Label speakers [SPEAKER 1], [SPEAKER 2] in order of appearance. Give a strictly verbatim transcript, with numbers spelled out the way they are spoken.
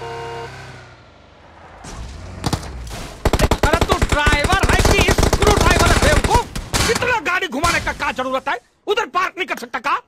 [SPEAKER 1] अरे तू ड्राइवर है कि स्क्रू ड्राइवर है बेवकूफ? कितना गाड़ी घुमाने का क्या जरूरत है? उधर पार्क नहीं कर सकता का?